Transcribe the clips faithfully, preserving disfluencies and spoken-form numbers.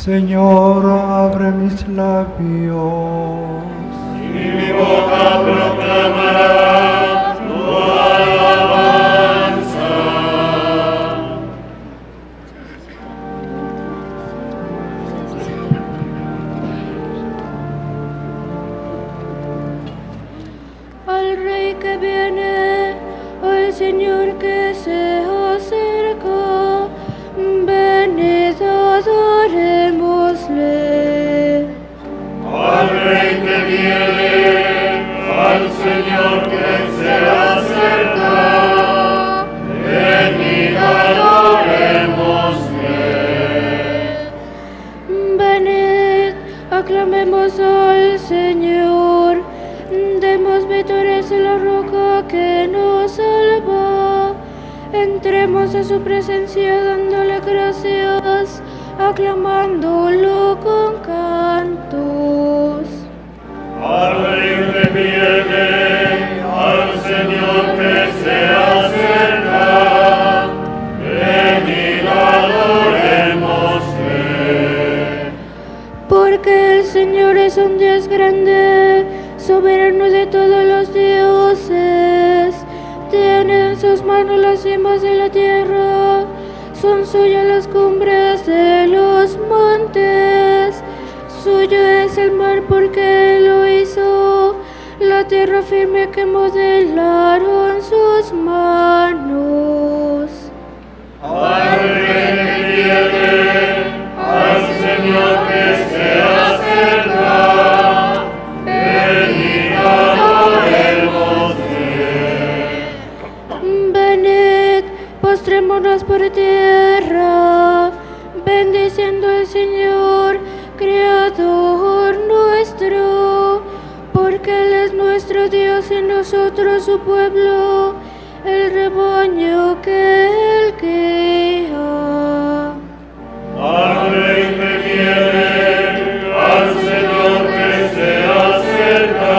Señor, abre mis labios. Y mi boca proclamará tu alabanza. Al Rey que viene, al Señor que se acerca, venid adorémosle. Al Rey que viene, al Señor que se acerca, venid adorémosle. Venid, aclamemos al Señor, demos vítores a la roca que nos salva. Entremos a su presencia dándole gracias, aclamándolo con cantos. Al Rey que viene, al Señor que se acerca, venid adorémosle. Porque el Señor es un Dios grande, soberano de todos los dioses. Tiene en sus manos las cimas de la tierra, son suyas las cumbres de los montes. Suyo es el mar porque Él lo hizo, la tierra firme que modelaron sus manos. Al Rey que viene, al Señor que se acerca, venid adorémosle. Venid, postrémonos por tierra, bendiciendo al Señor, Creador nuestro, porque Él es nuestro Dios y nosotros su pueblo, el rebaño que Él guía. Al Rey que viene, al Señor que se acerca,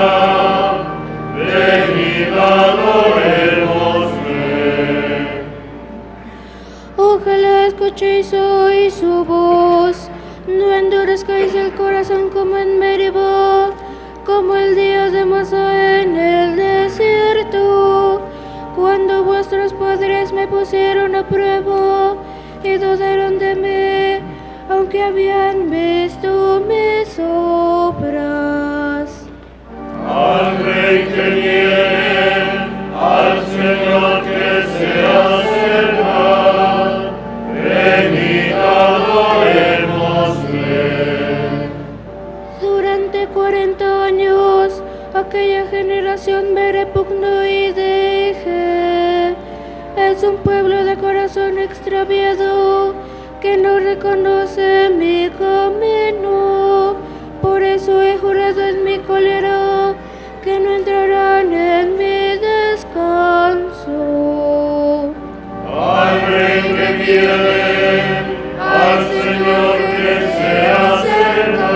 venid adorémosle. Ojalá escuchéis hoy su voz, no endurezcáis el corazón como en Meribá, como el día de Masá en el desierto, cuando vuestros padres me pusieron a prueba y dudaron de mí, aunque habían visto mis obras. Al Rey que viene, al Señor que se acerca, venid adorémosle. Durante cuarenta años aquella generación me repugnó y dije: es un pueblo de corazón extraviado que no reconoce mi camino. Por eso he jurado en mi cólera que no entrarán en mi descanso. Al Rey que viene, al Señor que se acerca,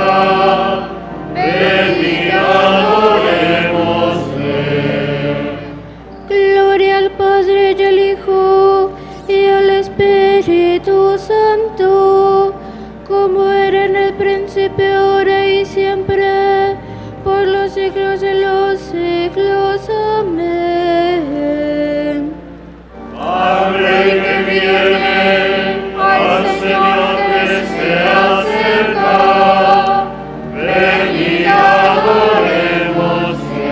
venid adorémosle. Gloria al Padre y al Hijo y al Espíritu Santo, como era en el principio, ahora y siempre, por los siglos de los siglos. Amén. Al Rey que viene, al Señor que se acerca, venid adorémosle.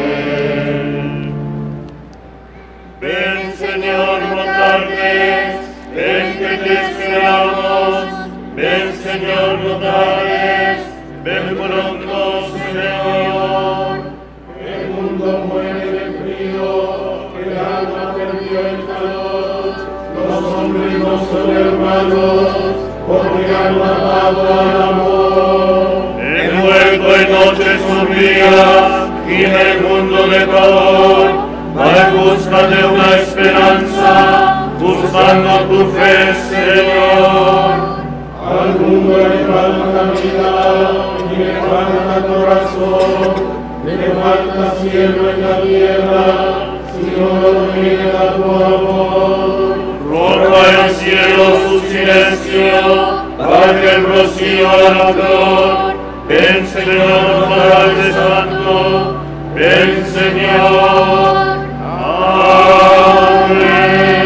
Ven, Señor, no tardes, ven que te esperamos. Ven, Señor, no tardes, ven pronto, Señor. El mundo muere de frío, el alma perdió el calor. Los hombres no son hermanos, porque han matado al amor. Envuelto en noches sombrías, gime el mundo de pavor, va en busca de una esperanza, buscando tu fe, Señor. Al mundo le falta vida y le falta corazón, le falta cielo en la tierra, si no domina tu amor. Roca el cielo su silencio, para que que el rocío a la flor. Ven, Señor, Padre Santo, ven, Señor. Amén.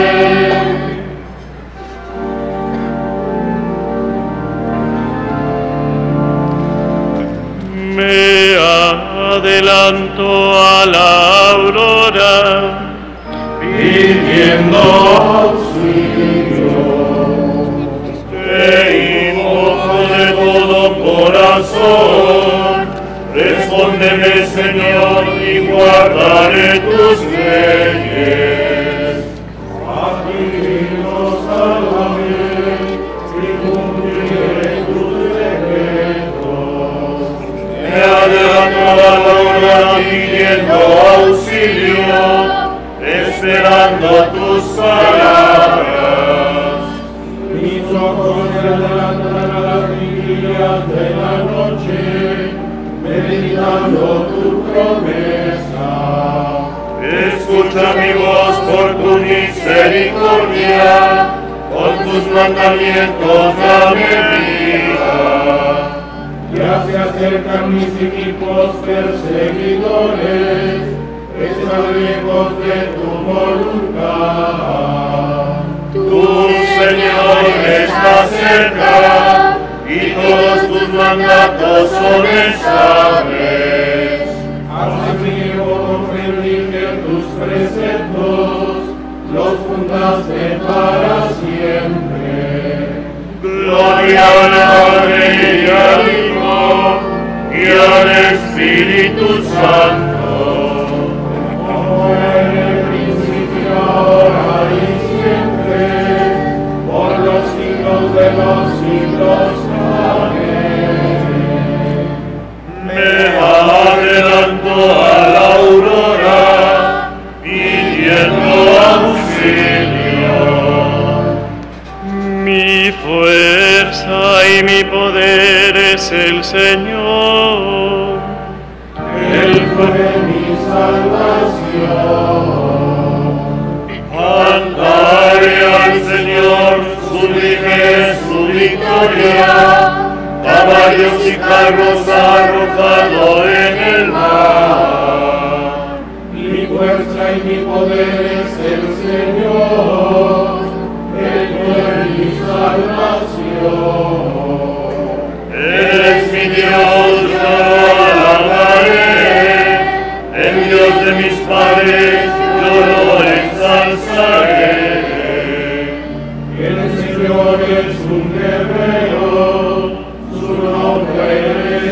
Me adelanto a la aurora, pidiendo auxilio. Te invoco de todo corazón, respóndeme, Señor, y guardaré tus leyes. A ti nos salvaré y cumpliré tus decretos. Me adelanto a la aurora pidiendo auxilio, esperando tus palabras. Mis ojos se adelantan a las vigilias de la noche, meditando tu promesa. Escucha mi voz por tu misericordia, con tus mandamientos dame vida. Ya se acercan mis inicuos perseguidores, están lejos de tu voluntad. Tu Señor está cerca, y todos tus mandatos son estables. Así comprendí que tus preceptos los fundaste para siempre. Gloria al Padre y al Hijo y al Espíritu Santo. De los siglos. Amén. Me adelanto a la aurora, pidiendo auxilio. Mi fuerza y mi poder es el Señor. Él fue mi salvación. Cantaré al Señor su victoria, caballos y carros arrojado en el mar. Mi fuerza y mi poder es el Señor, Él es mi salvación. Él es mi Dios, yo lo alabaré, el Dios de mis padres, yo lo ensalzaré. El Señor es un guerrero, su nombre es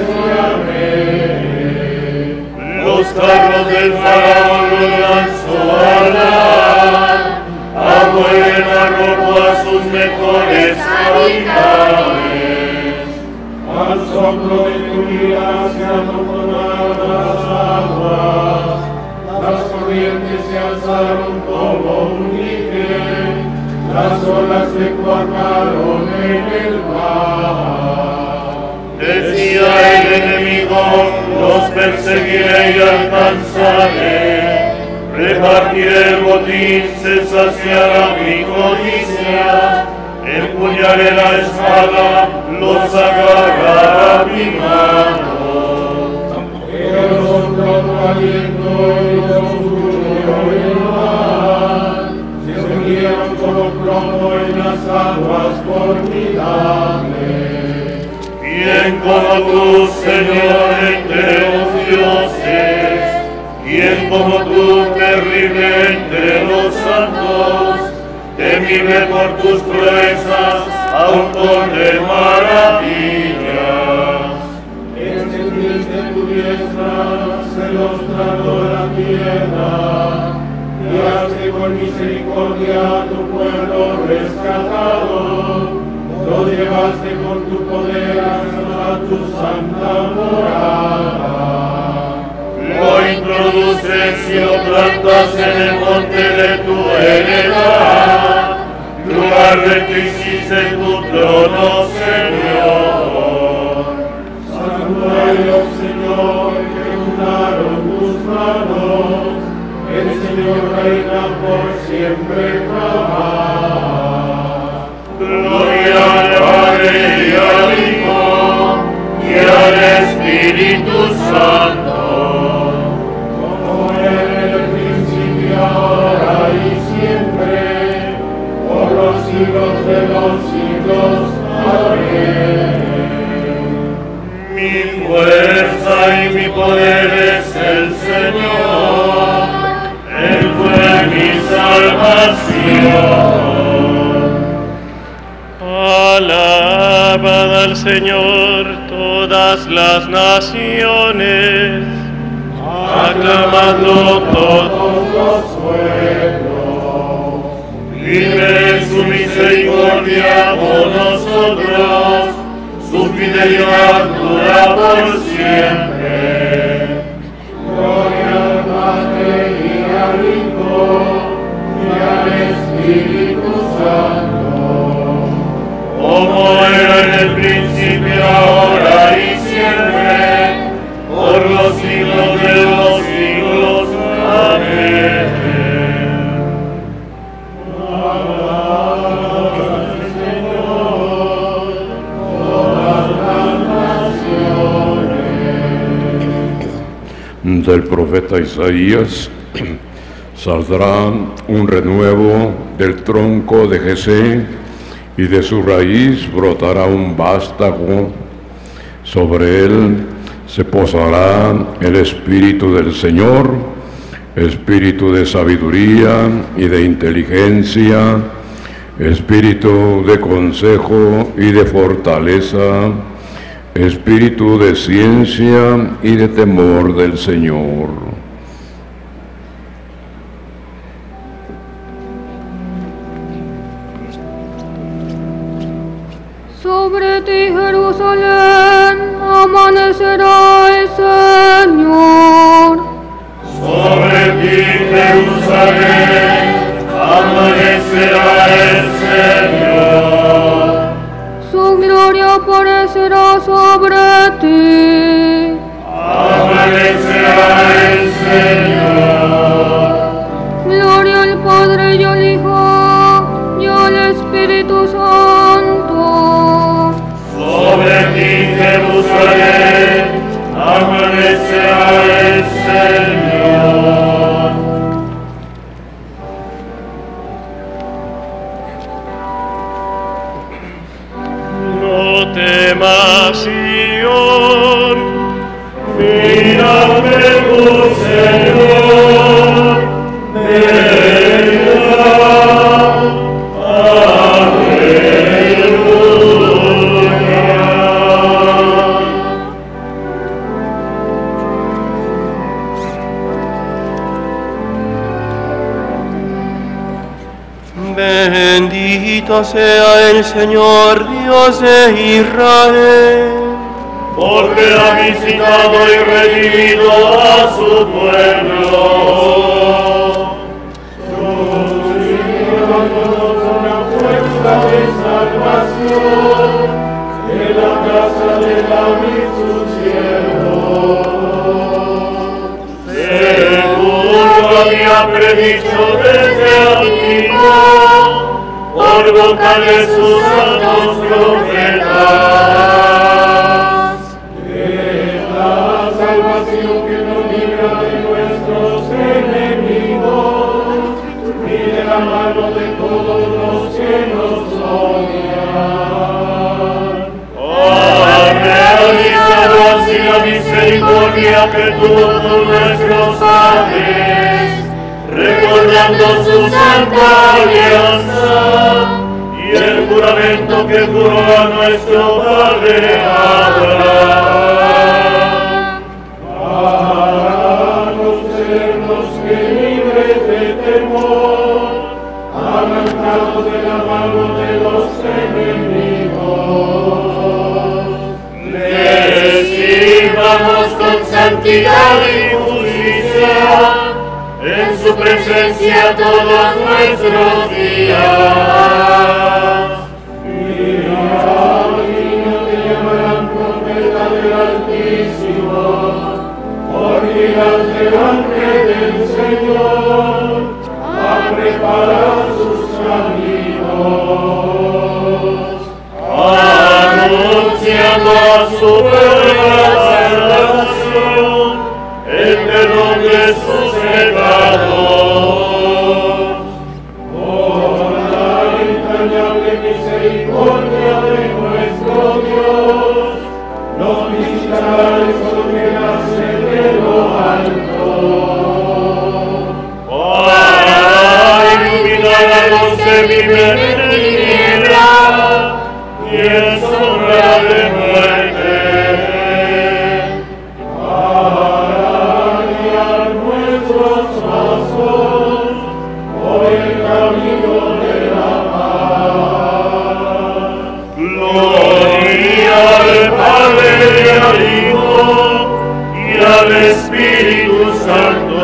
Yahvé. Los carros del faraón lo lanzó a dar, abuelen arrojó a sus mejores capitanes. Al soplo de tu ira se amontonaron las aguas, las corrientes se alzaron como un dique, las olas se cuajaron en el mar. Decía el enemigo, los perseguiré y alcanzaré. Repartiré el botín, se saciará mi codicia. Empuñaré la espada, los agarrará mi mano. Ellos son pronto aliento y los oscuros el mar. Se hundieron como plomo en las aguas formidables. ¿Quién como tú, Señor, entre los dioses? ¿Quién como tú, terrible entre los santos? Temible por tus proezas, autor de maravillas. Extendiste tu diestra, se los tragó la tierra. Guiaste con misericordia a tu pueblo rescatado. Lo llevaste con tu poder hasta tu santa morada. Lo introduces y lo plantas en el monte de tu heredad, lugar de que hiciste tu trono, Señor. Santuario, Señor, que fundaron tus manos, el Señor reina por siempre jamás. Gloria al Padre y al Espíritu Santo, como era en el principio, ahora y siempre, por los siglos de los siglos. Amén. mi fuerza y mi poder es el Señor, Él fue mi salvación. Alabad al Señor todas las naciones, Aclamadlo todos Todos los pueblos, vive su misericordia por nosotros, su fidelidad dura por siempre. gloria al Padre y al Hijo y al Espíritu Santo, Como era en el principio, ahora y siempre, por los siglos de los siglos. Amén. Del profeta Isaías saldrá un renuevo del tronco de Jesé, y de su raíz brotará un vástago. Sobre él se posará el Espíritu del Señor, Espíritu de sabiduría y de inteligencia, Espíritu de consejo y de fortaleza, Espíritu de ciencia y de temor del Señor. Sobre ti, Jerusalén, amanecerá el Señor. Sobre ti, Jerusalén, amanecerá el Señor. Su gloria aparecerá sobre ti. Amanecerá el Señor. Gloria al Padre y al Hijo y al Espíritu Santo. Sobre ti, Jerusalén, amanecerá el Señor. no temas, Sión, Mírame tu Señor, venga, Bendito sea el Señor, Dios de Israel, porque ha visitado y redimido a su pueblo. fuerza de salvación en la casa de David su siervo. Según lo había predicho desde antiguo, por boca de sus santos profetas. Es la salvación que nos libra de nuestros enemigos y de la mano de todos los que nos odian. Ha realizado así la misericordia que tuvo con nuestros padres, recordando su santa alianza y el juramento que juró a nuestro padre Abraham. Háganos sernos que libres de temor, arrancados de la mano de los enemigos. Les sirvamos con santidad y justicia en su presencia todos nuestros días. Porque delante del Señor a preparar sus caminos. Anunciando a su pueblo la viven en tiniebla y en sombra de muerte. Para guiar nuestros pasos por el camino de la paz. Gloria al Padre y al Hijo y al Espíritu Santo.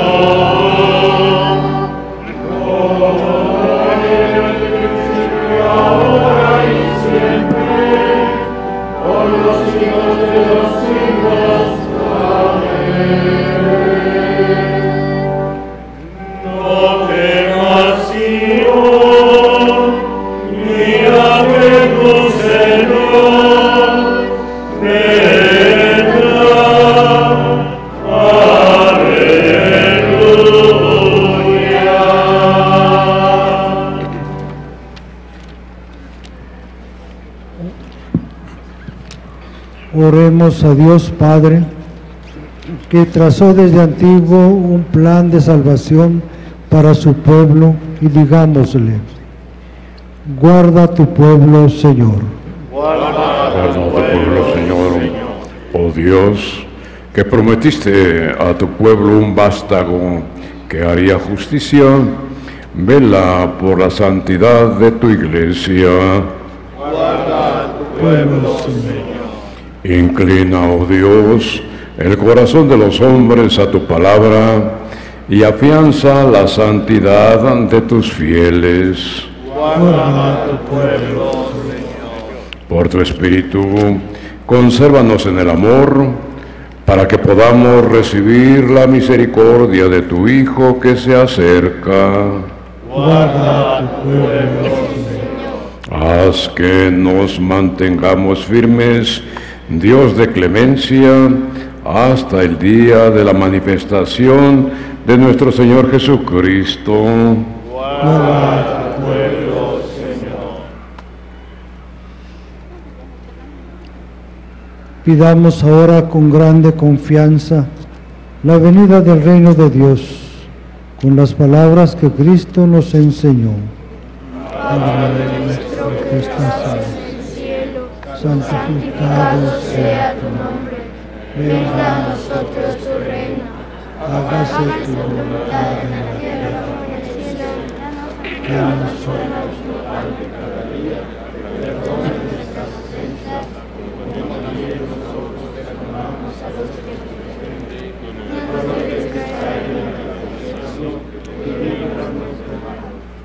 Oremos a Dios Padre, que trazó desde antiguo un plan de salvación para su pueblo, y digámosle: guarda tu pueblo, Señor. Guarda tu pueblo, Señor. Oh Dios, que prometiste a tu pueblo un vástago que haría justicia, vela por la santidad de tu iglesia. Guarda tu pueblo, Señor. Inclina, oh Dios, el corazón de los hombres a tu palabra y afianza la santidad de tus fieles. Guarda tu pueblo, Señor. Por tu Espíritu, consérvanos en el amor, para que podamos recibir la misericordia de tu Hijo que se acerca. Guarda tu pueblo, Señor. Haz que nos mantengamos firmes, Dios de clemencia, hasta el día de la manifestación de nuestro Señor Jesucristo. Guarda tu pueblo, Señor. Pidamos ahora con grande confianza la venida del reino de Dios, con las palabras que Cristo nos enseñó. Padre nuestro que estás en el cielo, santificado sea tu nombre. Venga a nosotros tu reino. Hágase tu voluntad en la tierra como en el cielo. Danos hoy nuestro pan de cada día. Perdona nuestras ofensas, como también nosotros perdonamos a los que nos ofenden. No nos dejes caer en la tentación y líbranos del mal.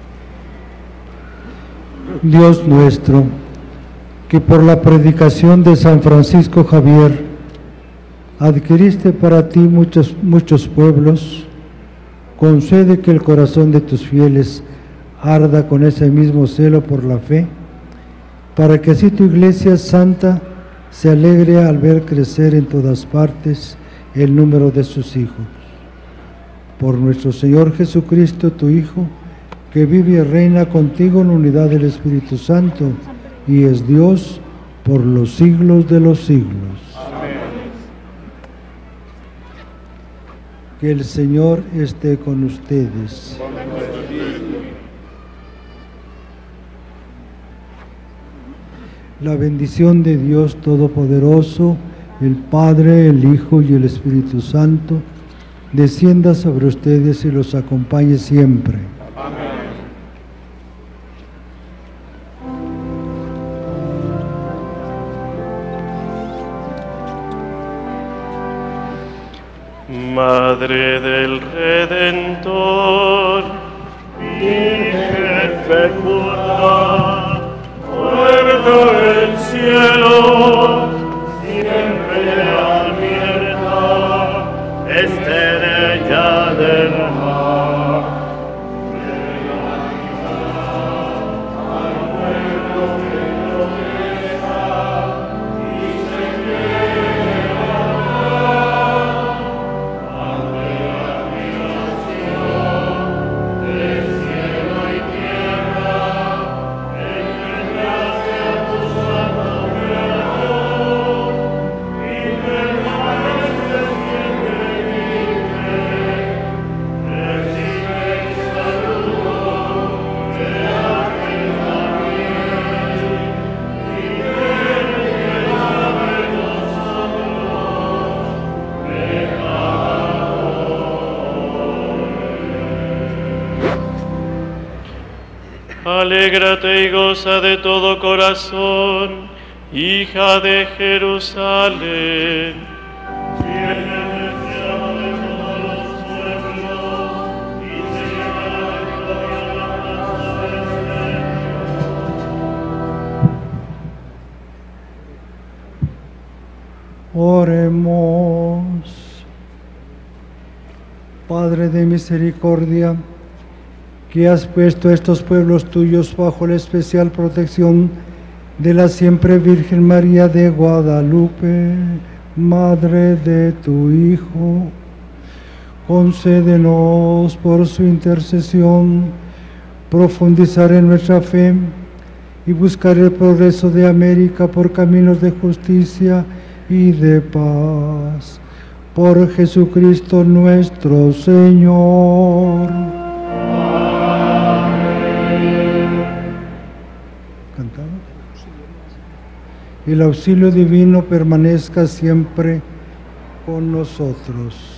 Dios nuestro, que por la predicación de San Francisco Javier adquiriste para ti muchos, muchos pueblos, concede que el corazón de tus fieles arda con ese mismo celo por la fe, para que así tu Iglesia Santa se alegre al ver crecer en todas partes el número de sus hijos. Por nuestro Señor Jesucristo, tu Hijo, que vive y reina contigo en la unidad del Espíritu Santo, y es Dios por los siglos de los siglos. Amén. Que el Señor esté con ustedes. La bendición de Dios Todopoderoso, el Padre, el Hijo y el Espíritu Santo, descienda sobre ustedes y los acompañe siempre. Amén. Madre del Redentor, Virgen fecunda, puerta del cielo, siempre abierta, estrella del mar. Al pueblo que lo deja y se quiere amar, ante la admiración del cielo y tierra, Alégrate y goza de todo corazón, hija de Jerusalén. Viene el deseado de todos los pueblos, y se llevará la gloria a la casa del Señor. Oremos. Padre de misericordia, que has puesto a estos pueblos tuyos bajo la especial protección de la siempre Virgen María de Guadalupe, Madre de tu Hijo, concédenos por su intercesión profundizar en nuestra fe y buscar el progreso de América por caminos de justicia y de paz. Por Jesucristo nuestro Señor. Cantado. El auxilio divino permanezca siempre con nosotros.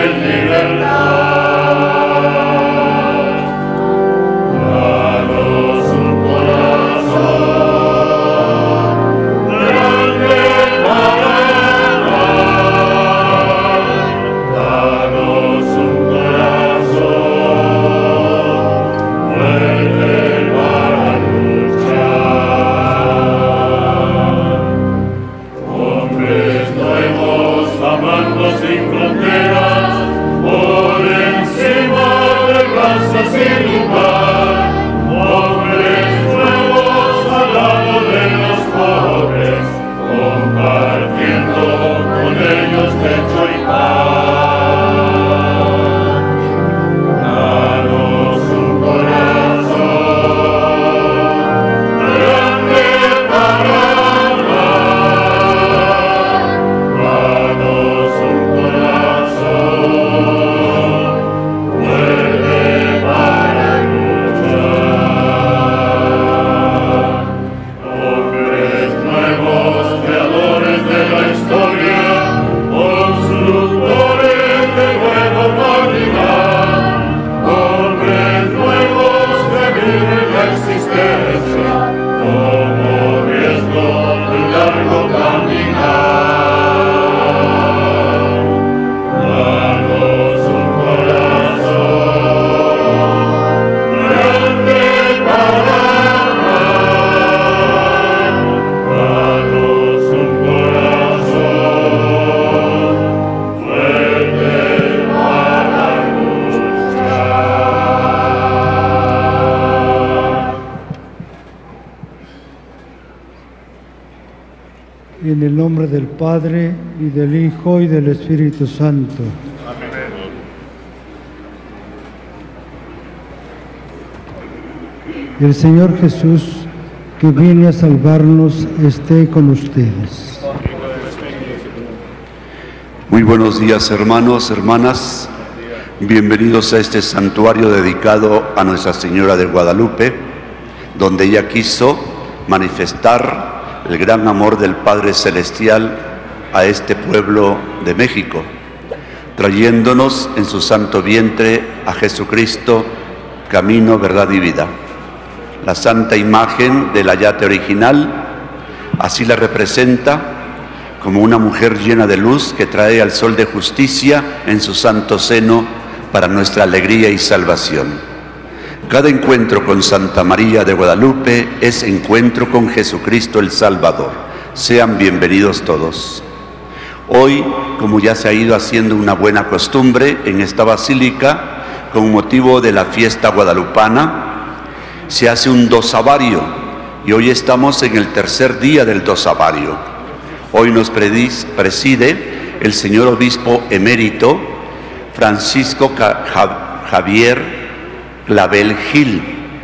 En el nombre del Padre, y del Hijo, y del Espíritu Santo. Amén. El Señor Jesús, que viene a salvarnos, esté con ustedes. Muy buenos días, hermanos, hermanas. Bienvenidos a este santuario dedicado a Nuestra Señora de Guadalupe, donde ella quiso manifestar el gran amor del Padre Celestial a este pueblo de México, trayéndonos en su santo vientre a Jesucristo, camino, verdad y vida. La santa imagen del ayate original así la representa, como una mujer llena de luz que trae al sol de justicia en su santo seno para nuestra alegría y salvación. Cada encuentro con Santa María de Guadalupe es encuentro con Jesucristo el Salvador. Sean bienvenidos todos. Hoy, como ya se ha ido haciendo una buena costumbre en esta basílica, con motivo de la fiesta guadalupana, se hace un dosavario, y hoy estamos en el tercer día del dosavario. Hoy nos preside el señor obispo emérito Francisco Javier Clavel Gil,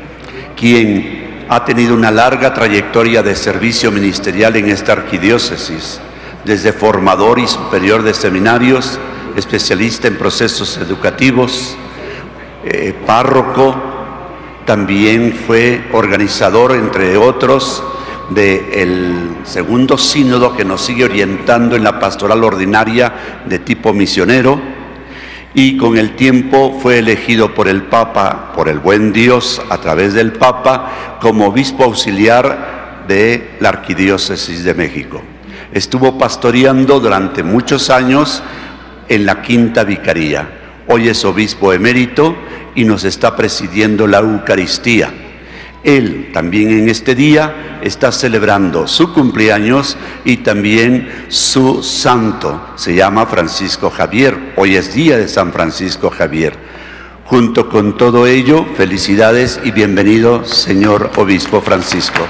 quien ha tenido una larga trayectoria de servicio ministerial en esta arquidiócesis, desde formador y superior de seminarios, especialista en procesos educativos, eh, párroco, también fue organizador, entre otros, del segundo sínodo que nos sigue orientando en la pastoral ordinaria de tipo misionero, y con el tiempo fue elegido por el Papa, por el buen Dios, a través del Papa, como obispo auxiliar de la Arquidiócesis de México. Estuvo pastoreando durante muchos años en la Quinta Vicaría. Hoy es obispo emérito y nos está presidiendo la Eucaristía. Él también en este día está celebrando su cumpleaños y también su santo. Se llama Francisco Javier. Hoy es día de San Francisco Javier. Junto con todo ello, felicidades y bienvenido, señor obispo Francisco.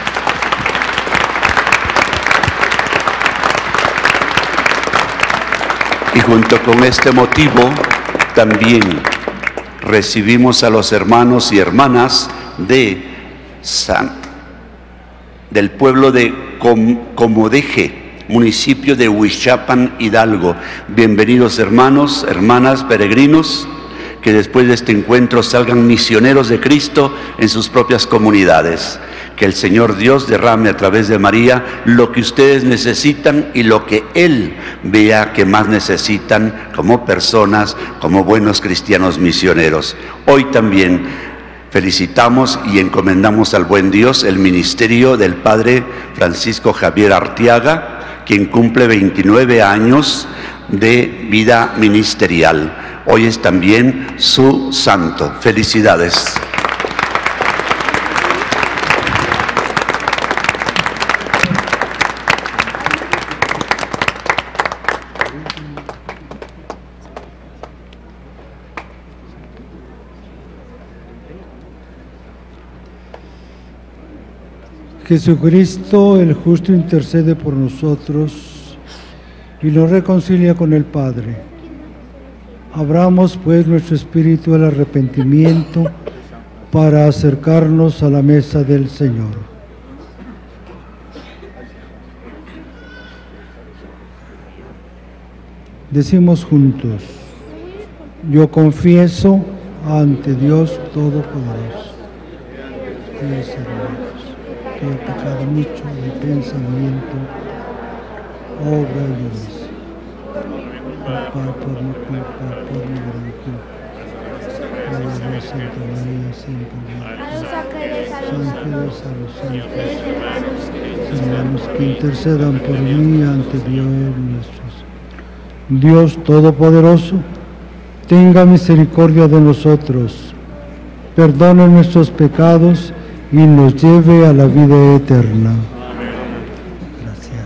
Y junto con este motivo, también recibimos a los hermanos y hermanas de San, del pueblo de Com, Comodeje, municipio de Huichapan, Hidalgo. Bienvenidos hermanos, hermanas, peregrinos, que después de este encuentro salgan misioneros de Cristo en sus propias comunidades. que el Señor Dios derrame a través de María lo que ustedes necesitan y lo que Él vea que más necesitan como personas, como buenos cristianos misioneros. Hoy también felicitamos y encomendamos al buen Dios el ministerio del Padre Francisco Javier Arteaga, quien cumple veintinueve años de vida ministerial. Hoy es también su santo. Felicidades. Jesucristo, el justo, intercede por nosotros y nos reconcilia con el Padre. Abramos pues nuestro espíritu al arrepentimiento para acercarnos a la mesa del Señor. Decimos juntos: yo confieso ante Dios Todopoderoso que he pecado mucho de pensamiento, obra y omisión, por, por mi culpa, por mi gran culpa. Padre de Santa María, siempre ángeles a los santos, hermanos que intercedan por mí ante Dios nuestros. Dios Todopoderoso, tenga misericordia de nosotros, perdone nuestros pecados y nos lleve a la vida eterna. Gracias.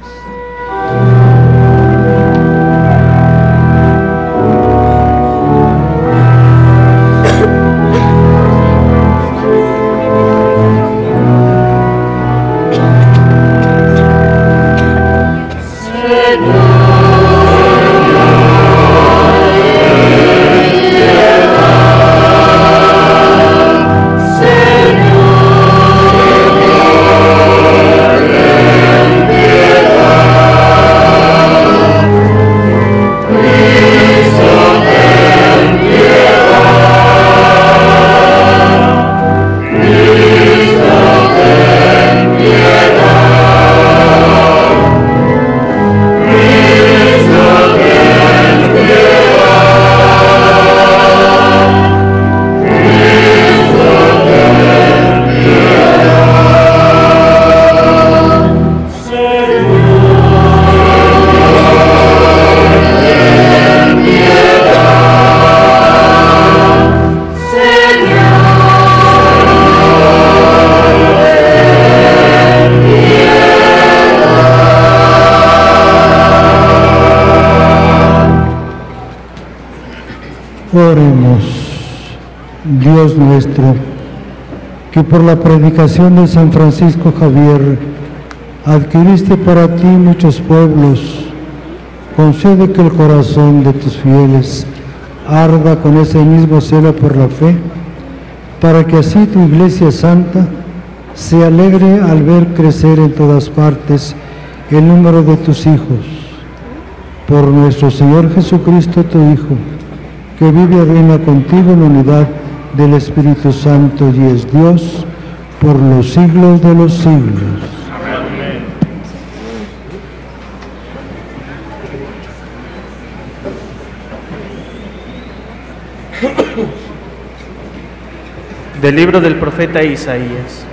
Oremos. Dios nuestro, que por la predicación de San Francisco Javier adquiriste para ti muchos pueblos, concede que el corazón de tus fieles arda con ese mismo celo por la fe, para que así tu Iglesia Santa se alegre al ver crecer en todas partes el número de tus hijos. Por nuestro Señor Jesucristo, tu Hijo, que vive y reina contigo en unidad del Espíritu Santo y es Dios por los siglos de los siglos. Amén. Del libro del profeta Isaías.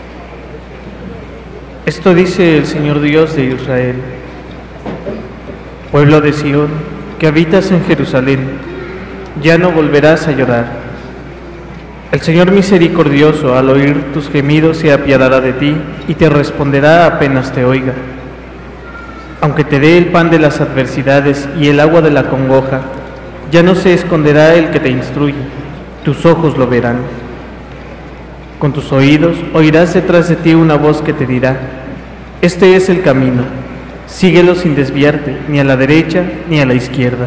Esto dice el Señor Dios de Israel: pueblo de Sión, que habitas en Jerusalén, ya no volverás a llorar. El Señor misericordioso, al oír tus gemidos, se apiadará de ti y te responderá apenas te oiga. Aunque te dé el pan de las adversidades y el agua de la congoja, ya no se esconderá el que te instruye, tus ojos lo verán. Con tus oídos oirás detrás de ti una voz que te dirá: este es el camino, síguelo sin desviarte, ni a la derecha ni a la izquierda.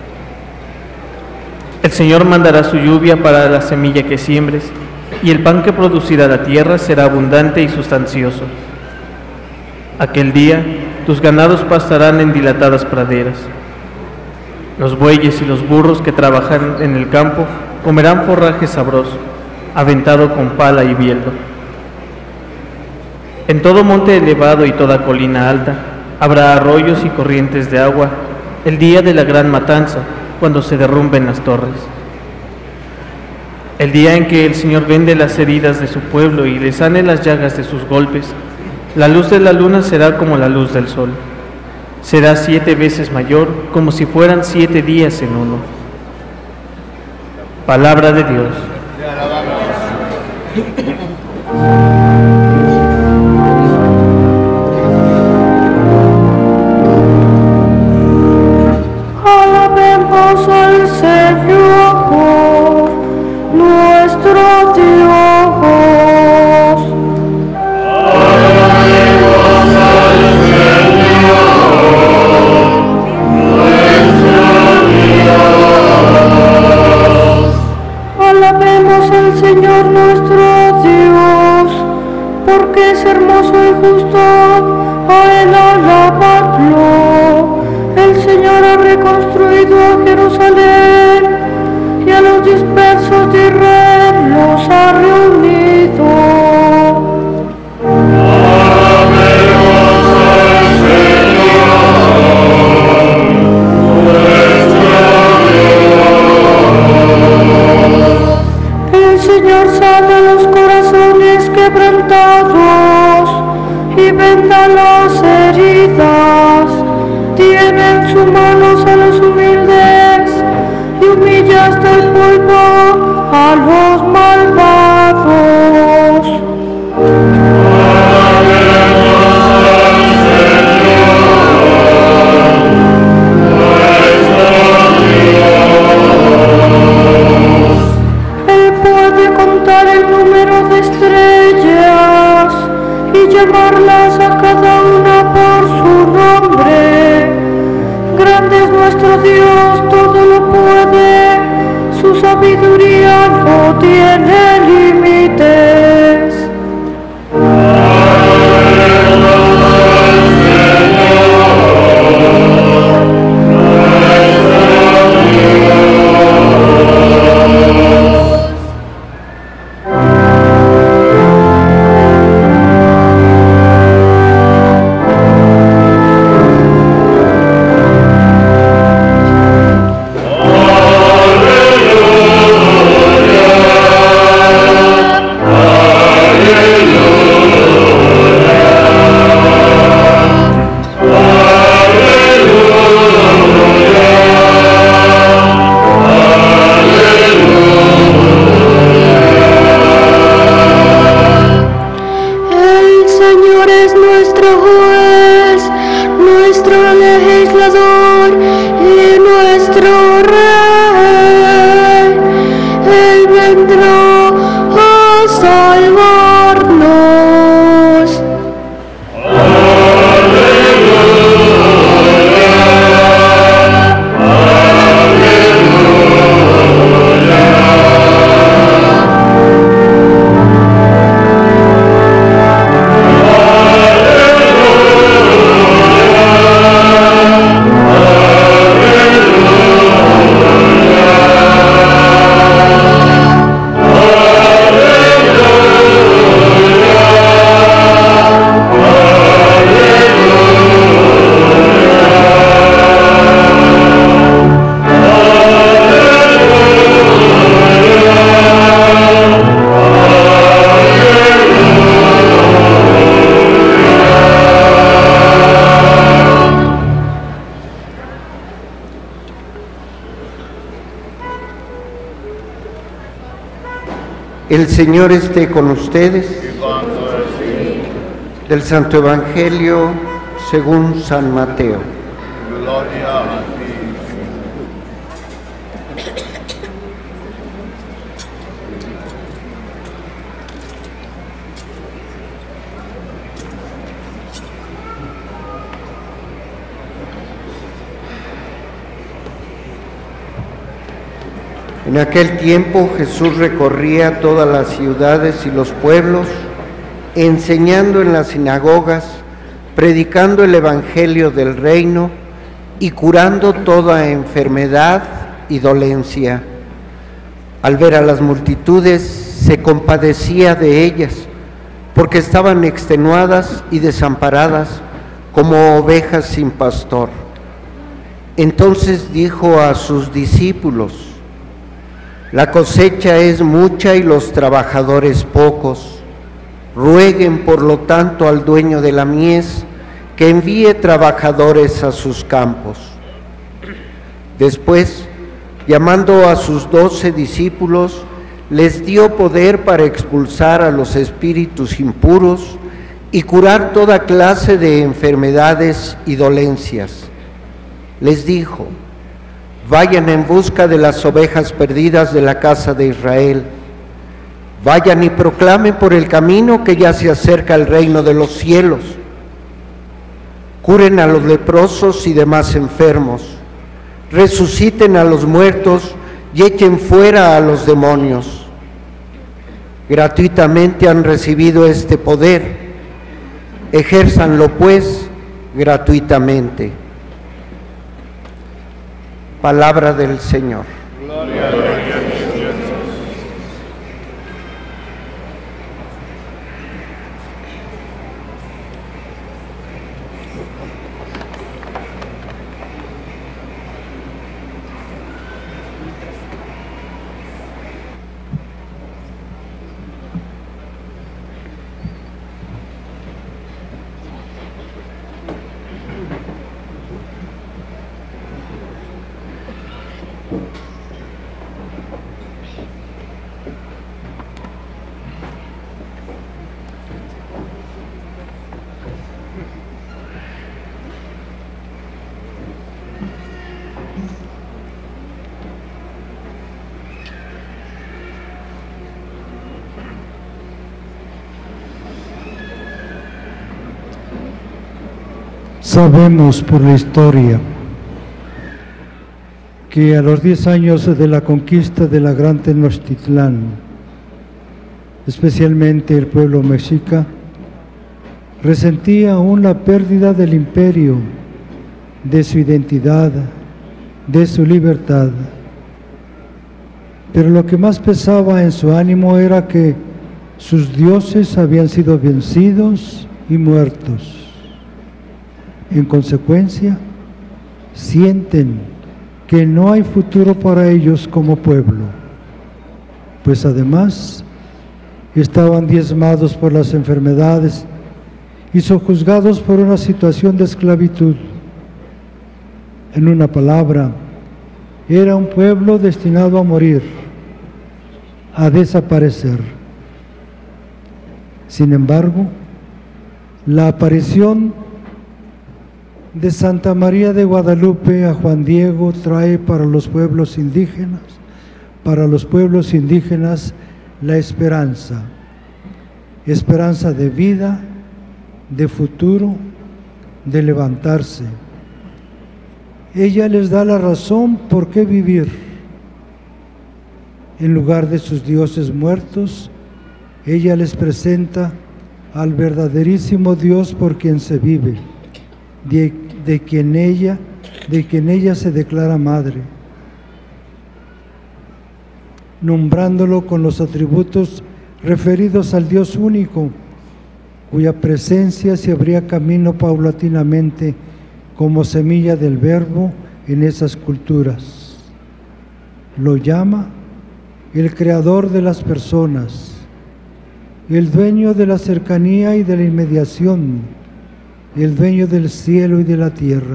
El Señor mandará su lluvia para la semilla que siembres, y el pan que producirá la tierra será abundante y sustancioso. Aquel día tus ganados pastarán en dilatadas praderas. Los bueyes y los burros que trabajan en el campo comerán forraje sabroso, aventado con pala y bieldo. En todo monte elevado y toda colina alta habrá arroyos y corrientes de agua el día de la gran matanza, cuando se derrumben las torres. El día en que el Señor vende las heridas de su pueblo y le sane las llagas de sus golpes, la luz de la luna será como la luz del sol. Será siete veces mayor, como si fueran siete días en uno. Palabra de Dios. Alabemos al Señor, nuestro Dios. Alabemos al Señor, nuestro Dios. Alabemos al Señor nuestro Dios, porque es hermoso y justo, a Él alabadlo. El Señor ha reconstruido a Jerusalén y a los dispersos de Israel los ha reunido. Alabemos al Señor, nuestro Dios. El Señor sana los corazones quebrantados y venda las heridas. Tiene en sus manos a los humildes y humilla hasta el polvo a los malvados. Él puede contar el número de estrellas y llamarlas a cada una por su nombre. Grande es nuestro Dios, todo lo puede, su sabiduría no tiene límites. El Señor esté con ustedes. Del Santo Evangelio según San Mateo. Gloria a ti. En aquel tiempo Jesús recorría todas las ciudades y los pueblos, enseñando en las sinagogas, predicando el evangelio del reino y curando toda enfermedad y dolencia. Al ver a las multitudes, se compadecía de ellas, porque estaban extenuadas y desamparadas como ovejas sin pastor. Entonces dijo a sus discípulos: la cosecha es mucha y los trabajadores pocos. Rueguen por lo tanto al dueño de la mies que envíe trabajadores a sus campos. Después, llamando a sus doce discípulos, les dio poder para expulsar a los espíritus impuros y curar toda clase de enfermedades y dolencias. Les dijo: vayan en busca de las ovejas perdidas de la casa de Israel. Vayan y proclamen por el camino que ya se acerca el reino de los cielos. Curen a los leprosos y demás enfermos. Resuciten a los muertos y echen fuera a los demonios. Gratuitamente han recibido este poder. Ejérzanlo pues gratuitamente. Palabra del Señor. Gloria a Dios. Sabemos por la historia que a los diez años de la conquista de la Gran Tenochtitlán, especialmente el pueblo mexica, resentía aún la pérdida del imperio, de su identidad, de su libertad. Pero lo que más pesaba en su ánimo era que sus dioses habían sido vencidos y muertos. En consecuencia, sienten que no hay futuro para ellos como pueblo, pues además estaban diezmados por las enfermedades y sojuzgados por una situación de esclavitud. En una palabra, era un pueblo destinado a morir, a desaparecer. Sin embargo, la aparición de Santa María de Guadalupe a Juan Diego trae para los pueblos indígenas, para los pueblos indígenas la esperanza, esperanza de vida, de futuro, de levantarse. Ella les da la razón por qué vivir. En lugar de sus dioses muertos, ella les presenta al verdaderísimo Dios por quien se vive, de, de quien ella, de quien ella se declara madre, nombrándolo con los atributos referidos al Dios único, cuya presencia se abría camino paulatinamente como semilla del Verbo en esas culturas. Lo llama el creador de las personas, el dueño de la cercanía y de la inmediación, el dueño del cielo y de la tierra.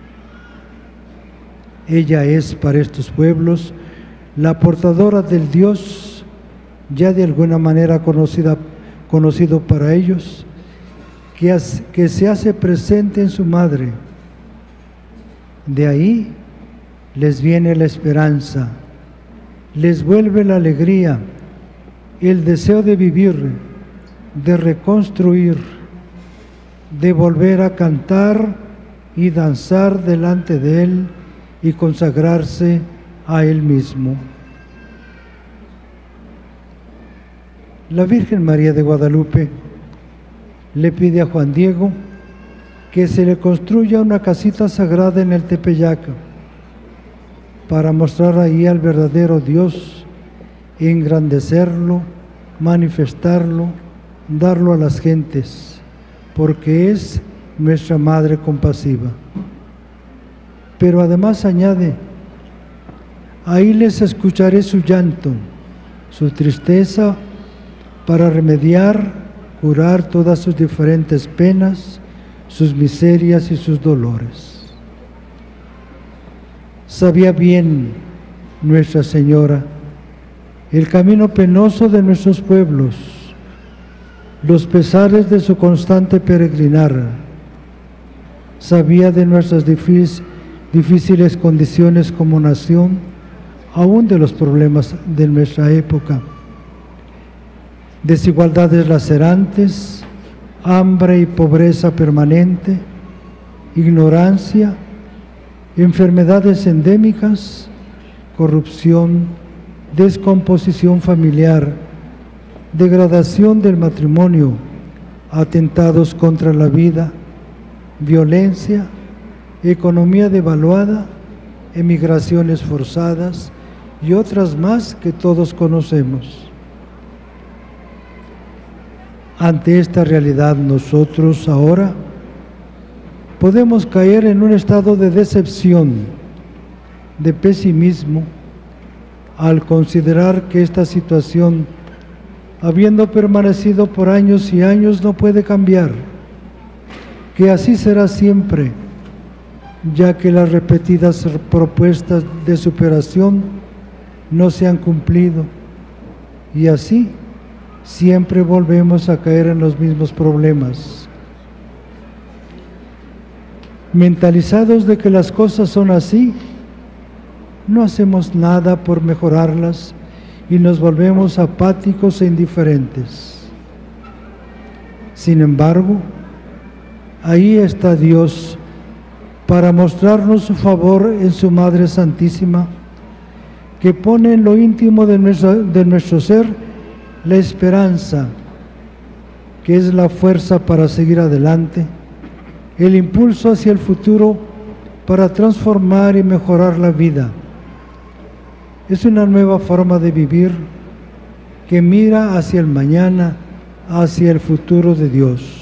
Ella es para estos pueblos la portadora del Dios ya de alguna manera conocida, conocido para ellos, que, hace, que se hace presente en su madre. De ahí les viene la esperanza, les vuelve la alegría, el deseo de vivir, de reconstruir, de volver a cantar y danzar delante de Él y consagrarse a Él mismo. La Virgen María de Guadalupe le pide a Juan Diego que se le construya una casita sagrada en el Tepeyac para mostrar ahí al verdadero Dios, engrandecerlo, manifestarlo darlo a las gentes, porque es nuestra Madre compasiva. Pero además añade, ahí les escucharé su llanto, su tristeza, para remediar, curar todas sus diferentes penas, sus miserias y sus dolores. Sabía bien Nuestra Señora el camino penoso de nuestros pueblos, los pesares de su constante peregrinar. Sabía de nuestras difíciles condiciones como nación, aún de los problemas de nuestra época. Desigualdades lacerantes, hambre y pobreza permanente, ignorancia, enfermedades endémicas, corrupción, descomposición familiar, degradación del matrimonio, atentados contra la vida, violencia, economía devaluada, emigraciones forzadas y otras más que todos conocemos. Ante esta realidad, nosotros ahora podemos caer en un estado de decepción, de pesimismo, al considerar que esta situación, habiendo permanecido por años y años, no puede cambiar, que así será siempre, ya que las repetidas propuestas de superación no se han cumplido, y así siempre volvemos a caer en los mismos problemas. Mentalizados de que las cosas son así, no hacemos nada por mejorarlas y nos volvemos apáticos e indiferentes. Sin embargo, ahí está Dios para mostrarnos su favor en su Madre Santísima, que pone en lo íntimo de nuestro, de nuestro ser la esperanza, que es la fuerza para seguir adelante, el impulso hacia el futuro para transformar y mejorar la vida. Es una nueva forma de vivir que mira hacia el mañana, hacia el futuro de Dios.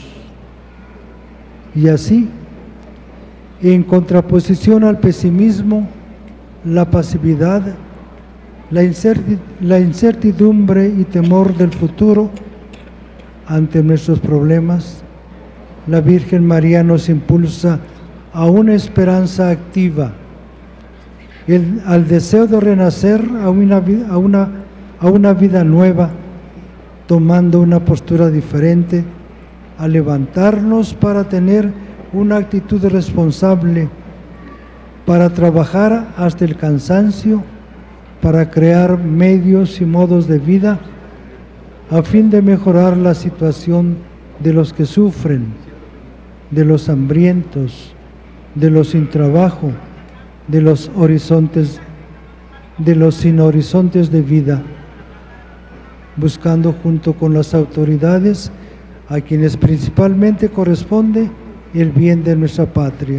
Y así, en contraposición al pesimismo, la pasividad, la incertidumbre y temor del futuro ante nuestros problemas, la Virgen María nos impulsa a una esperanza activa, el, al deseo de renacer a una, a, una, a una vida nueva, tomando una postura diferente, a levantarnos para tener una actitud responsable, para trabajar hasta el cansancio, para crear medios y modos de vida a fin de mejorar la situación de los que sufren, de los hambrientos, de los sin trabajo, de los horizontes, de los sin horizontes de vida, buscando junto con las autoridades a quienes principalmente corresponde el bien de nuestra patria.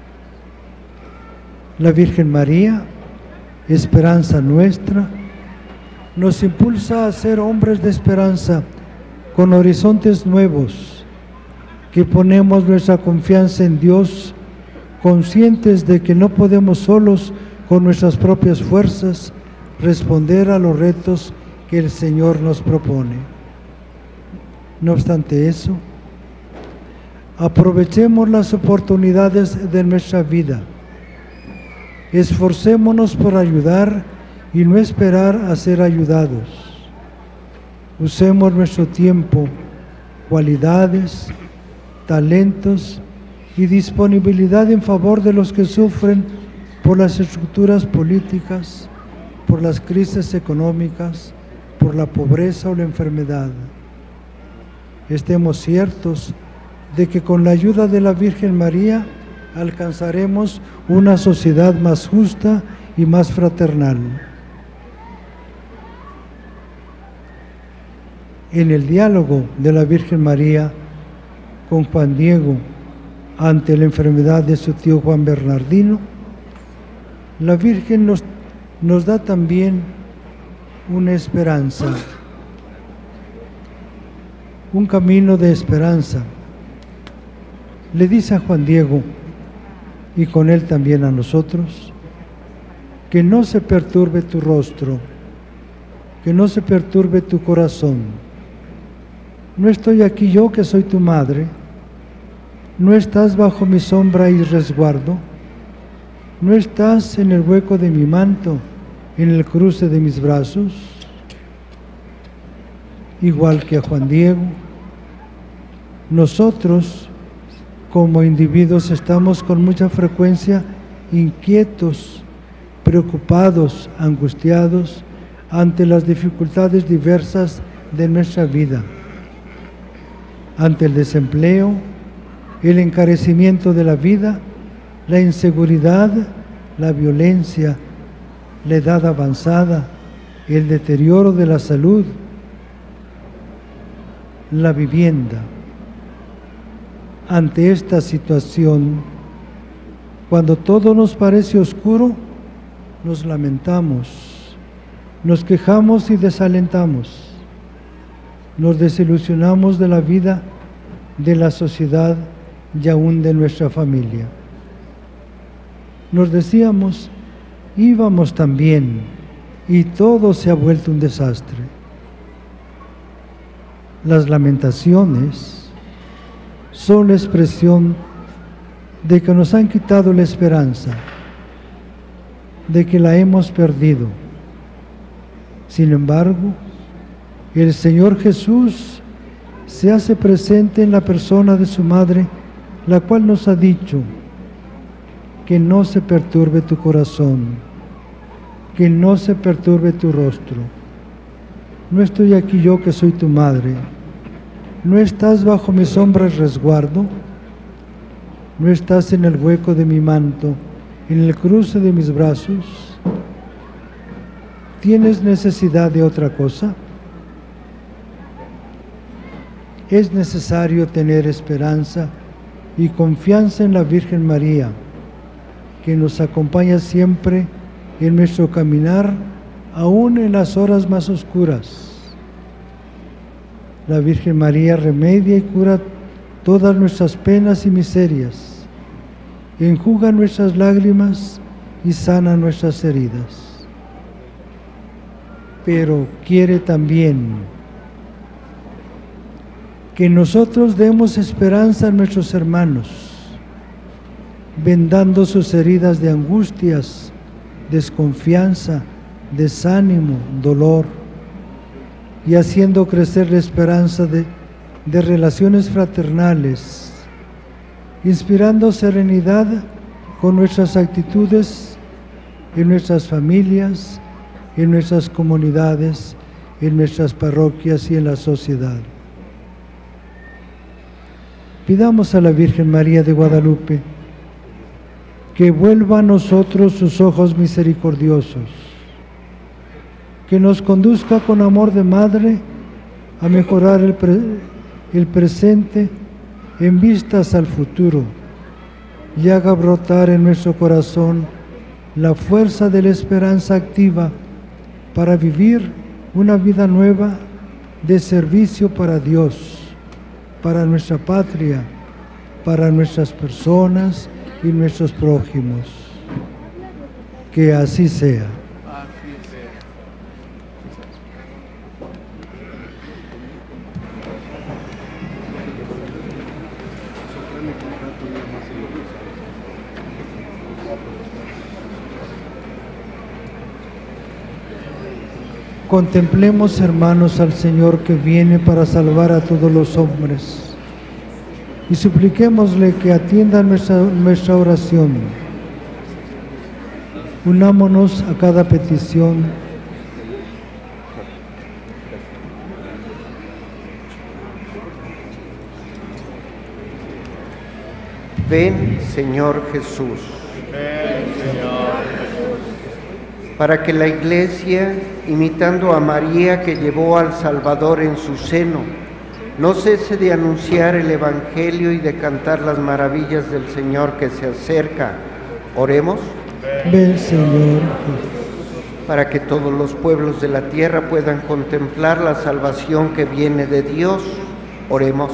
La Virgen María, esperanza nuestra, nos impulsa a ser hombres de esperanza con horizontes nuevos, que ponemos nuestra confianza en Dios, conscientes de que no podemos solos con nuestras propias fuerzas responder a los retos que el Señor nos propone. No obstante eso, aprovechemos las oportunidades de nuestra vida, esforcémonos por ayudar y no esperar a ser ayudados. Usemos nuestro tiempo, cualidades, talentos y disponibilidad en favor de los que sufren por las estructuras políticas, por las crisis económicas, por la pobreza o la enfermedad. Estemos ciertos de que con la ayuda de la Virgen María alcanzaremos una sociedad más justa y más fraternal. En el diálogo de la Virgen María con Juan Diego ante la enfermedad de su tío Juan Bernardino, la Virgen nos, nos da también una esperanza. un camino de esperanza. Le dice a Juan Diego, y con él también a nosotros, que no se perturbe tu rostro, que no se perturbe tu corazón. No estoy aquí yo que soy tu madre, no estás bajo mi sombra y resguardo, no estás en el hueco de mi manto, en el cruce de mis brazos. Igual que a Juan Diego, nosotros como individuos estamos con mucha frecuencia inquietos, preocupados, angustiados ante las dificultades diversas de nuestra vida, ante el desempleo, el encarecimiento de la vida, la inseguridad, la violencia, la edad avanzada, el deterioro de la salud, la vivienda. Ante esta situación, cuando todo nos parece oscuro, nos lamentamos, nos quejamos y desalentamos, nos desilusionamos de la vida, de la sociedad y aún de nuestra familia. Nos decíamos, íbamos tan bien y todo se ha vuelto un desastre. Las lamentaciones son la expresión de que nos han quitado la esperanza, de que la hemos perdido. Sin embargo, el Señor Jesús se hace presente en la persona de su madre, la cual nos ha dicho que no se perturbe tu corazón, que no se perturbe tu rostro. No estoy aquí yo que soy tu madre, no estás bajo mi sombra y resguardo, no estás en el hueco de mi manto, en el cruce de mis brazos. ¿Tienes necesidad de otra cosa? Es necesario tener esperanza y confianza en la Virgen María, que nos acompaña siempre en nuestro caminar, aún en las horas más oscuras. La Virgen María remedia y cura todas nuestras penas y miserias, enjuga nuestras lágrimas y sana nuestras heridas. Pero quiere también que nosotros demos esperanza a nuestros hermanos, vendando sus heridas de angustias, desconfianza, desánimo, dolor, y haciendo crecer la esperanza de, de relaciones fraternales, inspirando serenidad con nuestras actitudes en nuestras familias, en nuestras comunidades, en nuestras parroquias y en la sociedad. Pidamos a la Virgen María de Guadalupe que vuelva a nosotros sus ojos misericordiosos, que nos conduzca con amor de madre a mejorar el, pre el presente en vistas al futuro y haga brotar en nuestro corazón la fuerza de la esperanza activa para vivir una vida nueva de servicio para Dios, para nuestra patria, para nuestras personas y nuestros prójimos. Que así sea. Contemplemos, hermanos, al Señor que viene para salvar a todos los hombres y supliquémosle que atienda nuestra, nuestra oración. Unámonos a cada petición. Ven, Señor Jesús. Ven, Señor Jesús. Para que la Iglesia, imitando a María que llevó al Salvador en su seno, no cese de anunciar el Evangelio y de cantar las maravillas del Señor que se acerca. Oremos. Ven, Señor Jesús. Para que todos los pueblos de la tierra puedan contemplar la salvación que viene de Dios. Oremos.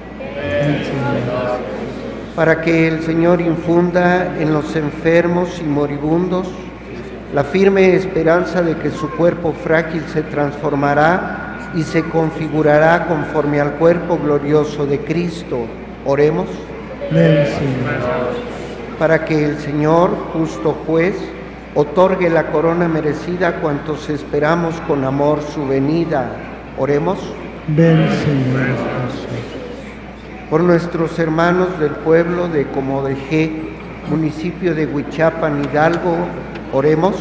Para que el Señor infunda en los enfermos y moribundos la firme esperanza de que su cuerpo frágil se transformará y se configurará conforme al cuerpo glorioso de Cristo. Oremos. Ven, Señor. Para que el Señor, justo juez, otorgue la corona merecida a cuantos esperamos con amor su venida. Oremos. Ven, Señor Jesús. Por nuestros hermanos del pueblo de Comodejé, municipio de Huichapan, Hidalgo, oremos.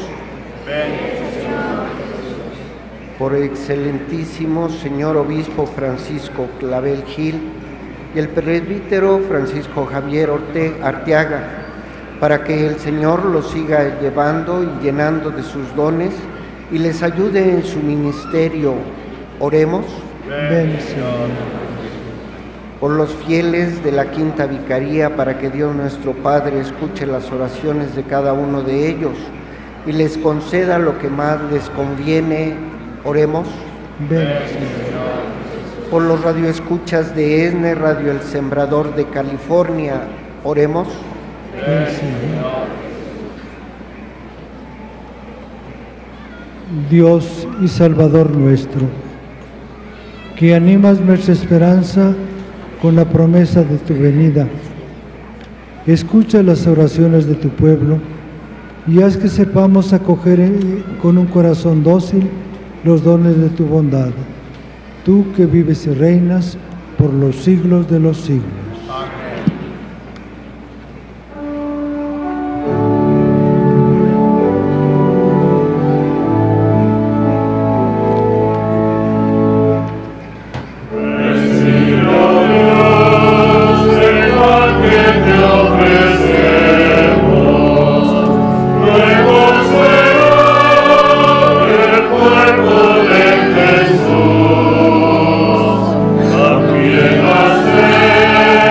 Por el excelentísimo señor obispo Francisco Clavel Gil y el presbítero Francisco Javier Orte Arteaga, para que el Señor los siga llevando y llenando de sus dones y les ayude en su ministerio. Oremos. Ven, Señor. Por los fieles de la Quinta Vicaría, para que Dios nuestro Padre escuche las oraciones de cada uno de ellos y les conceda lo que más les conviene. Oremos. Ven, Señor. Por los radioescuchas de E S N E, Radio El Sembrador de California, oremos. Ven, Señor. Dios y Salvador nuestro, que animas nuestra esperanza con la promesa de tu venida, escucha las oraciones de tu pueblo y haz que sepamos acoger con un corazón dócil los dones de tu bondad, tú que vives y reinas por los siglos de los siglos. Jesús, a quien has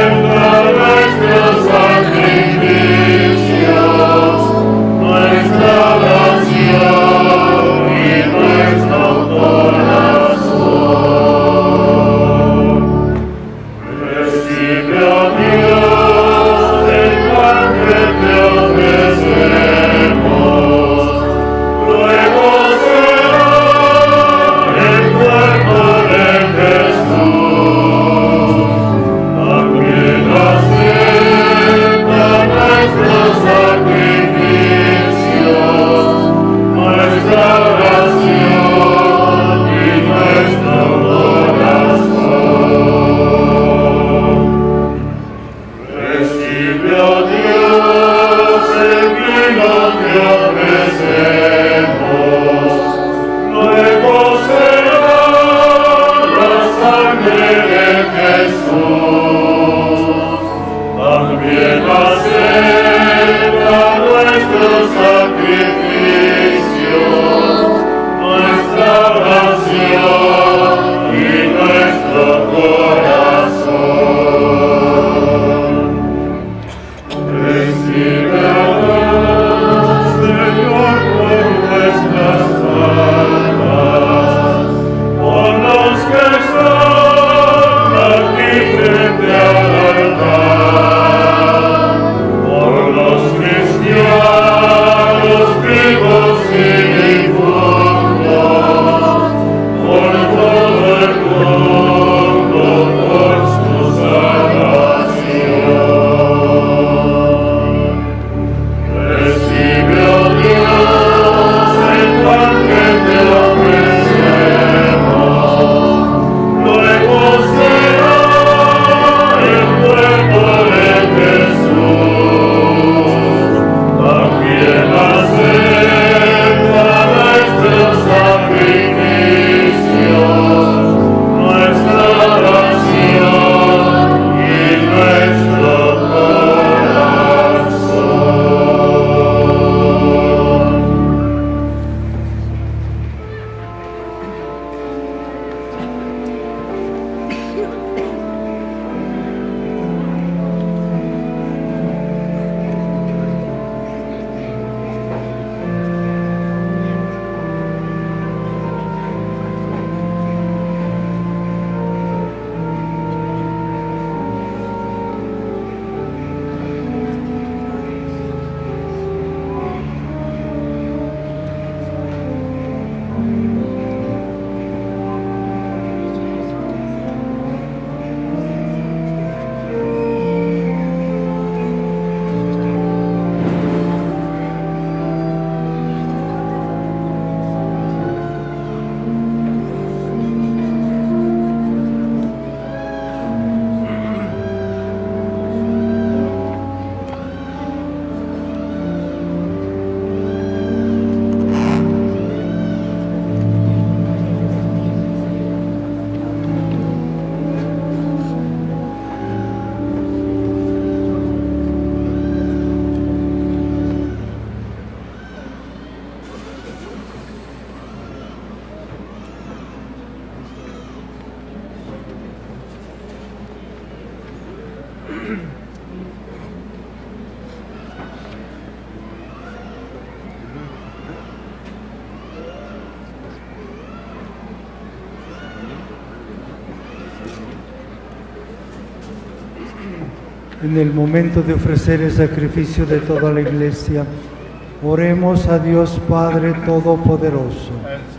En el momento de ofrecer el sacrificio de toda la Iglesia, oremos a Dios Padre Todopoderoso.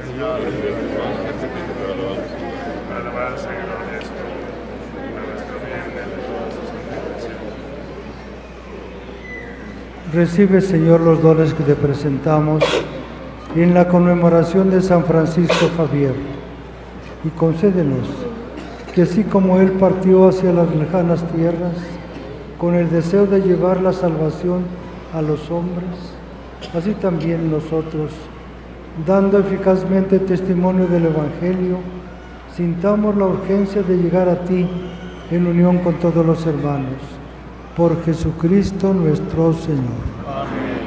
Recibe, Señor, los dones que te presentamos en la conmemoración de San Francisco Javier y concédenos que así como él partió hacia las lejanas tierras con el deseo de llevar la salvación a los hombres, así también nosotros, dando eficazmente testimonio del Evangelio, sintamos la urgencia de llegar a ti en unión con todos los hermanos. Por Jesucristo nuestro Señor. Amén.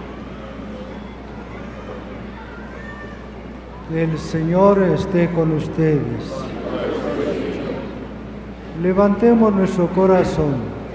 El Señor esté con ustedes. Levantemos nuestro corazón.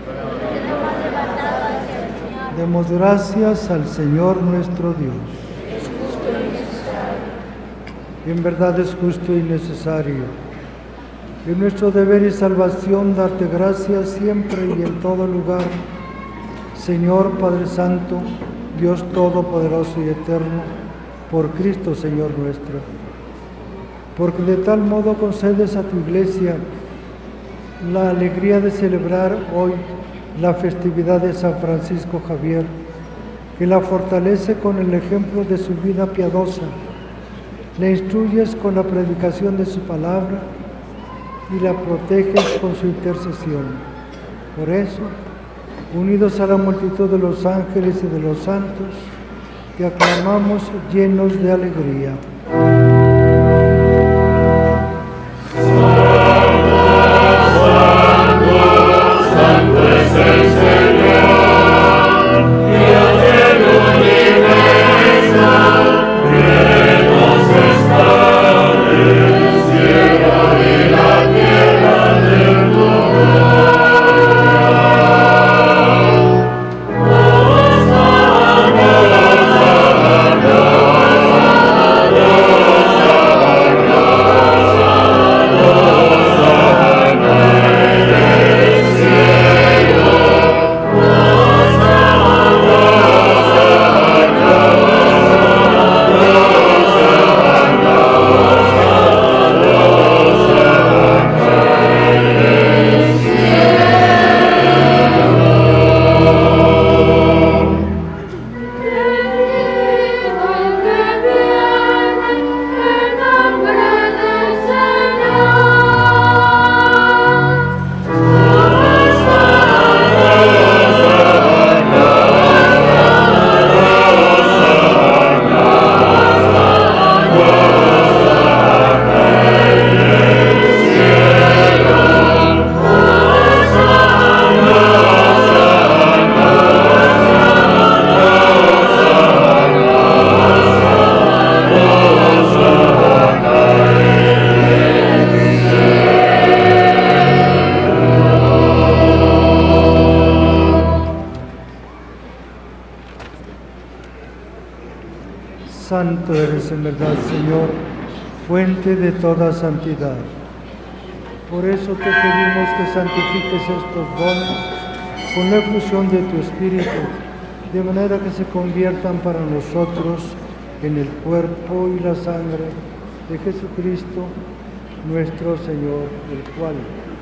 Demos gracias al Señor nuestro Dios. Es justo y necesario. En verdad es justo y necesario. Es nuestro deber y salvación darte gracias siempre y en todo lugar, Señor Padre Santo, Dios Todopoderoso y Eterno, por Cristo Señor nuestro. Porque de tal modo concedes a tu Iglesia la alegría de celebrar hoy la festividad de San Francisco Javier, que la fortalece con el ejemplo de su vida piadosa, la instruyes con la predicación de su palabra y la proteges con su intercesión. Por eso, unidos a la multitud de los ángeles y de los santos, te aclamamos llenos de alegría. Santo eres en verdad, Señor, fuente de toda santidad. Por eso te pedimos que santifiques estos dones con la efusión de tu Espíritu, de manera que se conviertan para nosotros en el cuerpo y la sangre de Jesucristo, nuestro Señor, el cual,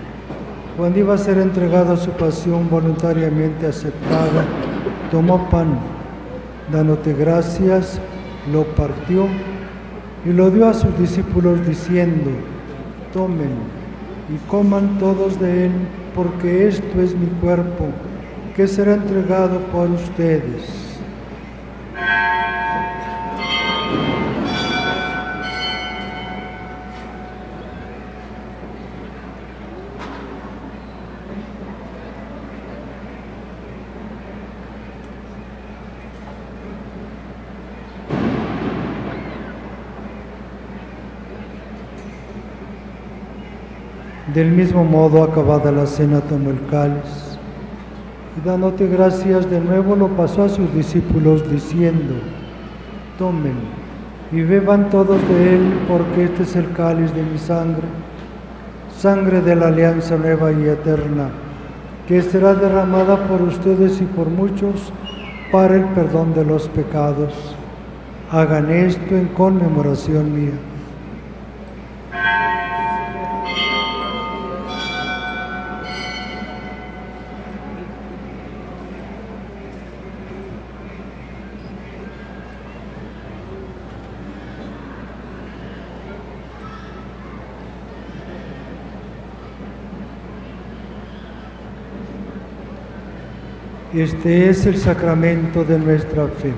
cuando iba a ser entregado a su pasión voluntariamente aceptada, tomó pan, dándote gracias, lo partió y lo dio a sus discípulos diciendo: tomen y coman todos de él, porque esto es mi cuerpo, que será entregado por ustedes. Del mismo modo, acabada la cena, tomó el cáliz y dándote gracias de nuevo lo pasó a sus discípulos diciendo: tomen y beban todos de él, porque este es el cáliz de mi sangre, sangre de la alianza nueva y eterna, que será derramada por ustedes y por muchos para el perdón de los pecados. Hagan esto en conmemoración mía. Este es el sacramento de nuestra fe.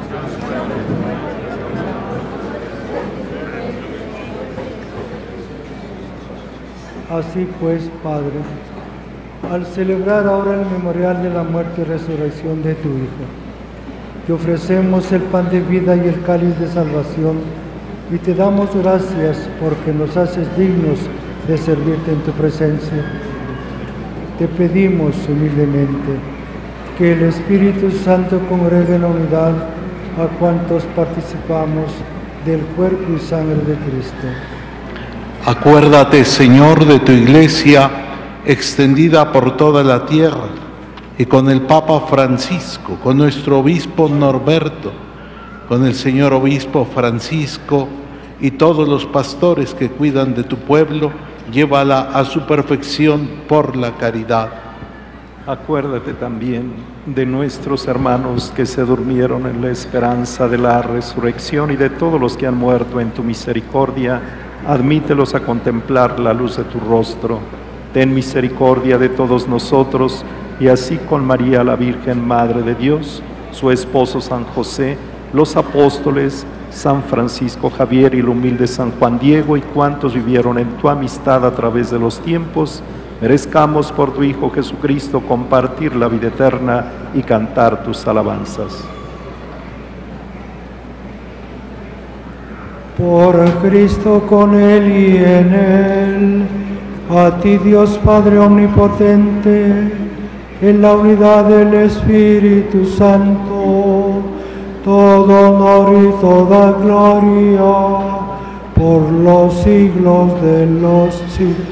Así pues, Padre, al celebrar ahora el memorial de la muerte y resurrección de tu Hijo, te ofrecemos el pan de vida y el cáliz de salvación, y te damos gracias porque nos haces dignos de servirte en tu presencia. Te pedimos humildemente que el Espíritu Santo congregue en la unidad a cuantos participamos del cuerpo y sangre de Cristo. Acuérdate, Señor, de tu Iglesia extendida por toda la tierra, y con el Papa Francisco, con nuestro Obispo Norberto, con el Señor Obispo Francisco y todos los pastores que cuidan de tu pueblo, llévala a su perfección por la caridad. Acuérdate también de nuestros hermanos que se durmieron en la esperanza de la resurrección y de todos los que han muerto en tu misericordia. Admítelos a contemplar la luz de tu rostro. Ten misericordia de todos nosotros, y así con María la Virgen, Madre de Dios, su esposo San José, los apóstoles, San Francisco Javier y el humilde San Juan Diego, y cuantos vivieron en tu amistad a través de los tiempos, merezcamos por tu Hijo Jesucristo compartir la vida eterna y cantar tus alabanzas. Por Cristo, con Él y en Él, a ti Dios Padre Omnipotente, en la unidad del Espíritu Santo, todo honor y toda gloria, por los siglos de los siglos.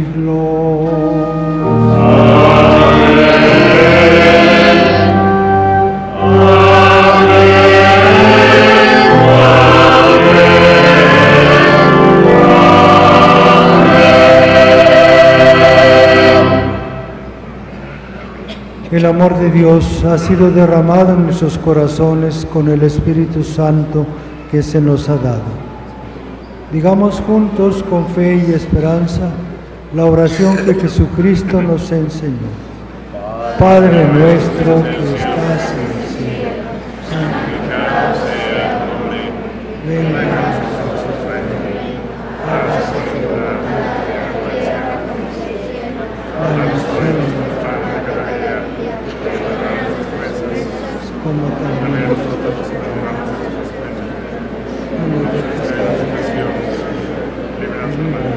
El amor de Dios ha sido derramado en nuestros corazones con el Espíritu Santo que se nos ha dado. Digamos juntos con fe y esperanza la oración que Jesucristo nos enseñó. Padre nuestro que estás en el cielo, santificado sea tu nombre, venga a nosotros tu reino, hágase tu voluntad, danos hoy nuestro pan de cada día, perdona nuestras ofensas, como también nosotros perdonamos a los ofensores. No nos dejes caer en tentación, líbranos del mal.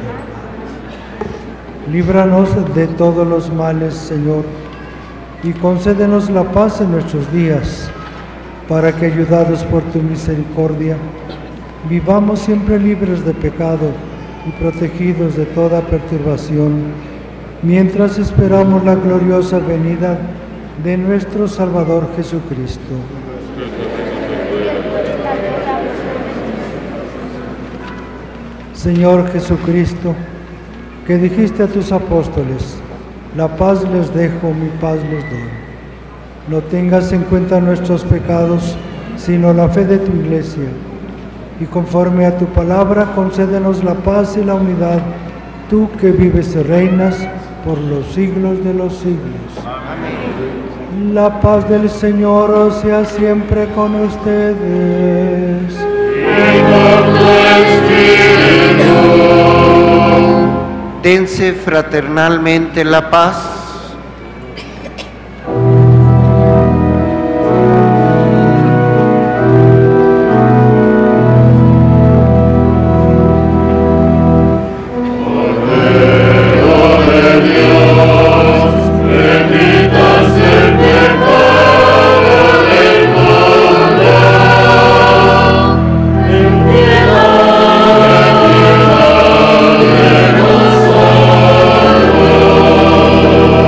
Líbranos de todos los males, Señor, y concédenos la paz en nuestros días, para que, ayudados por tu misericordia, vivamos siempre libres de pecado y protegidos de toda perturbación, mientras esperamos la gloriosa venida de nuestro Salvador Jesucristo. Señor Jesucristo, que dijiste a tus apóstoles, la paz les dejo, mi paz les doy. No tengas en cuenta nuestros pecados, sino la fe de tu Iglesia. Y conforme a tu palabra, concédenos la paz y la unidad, tú que vives y reinas por los siglos de los siglos. Amén. La paz del Señor sea siempre con ustedes. Y con tu espíritu. Dense fraternalmente la paz. Oh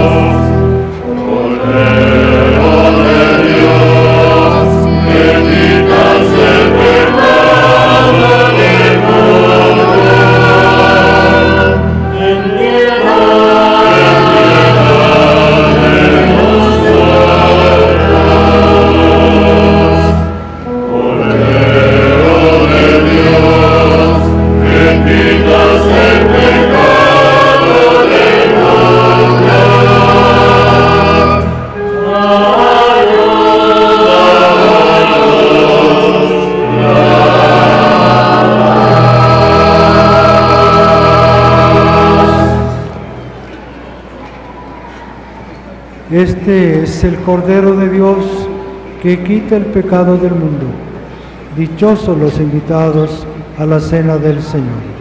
quitas el pecado del mundo. Este es el Cordero de Dios que quita el pecado del mundo. Dichosos los invitados a la cena del Señor.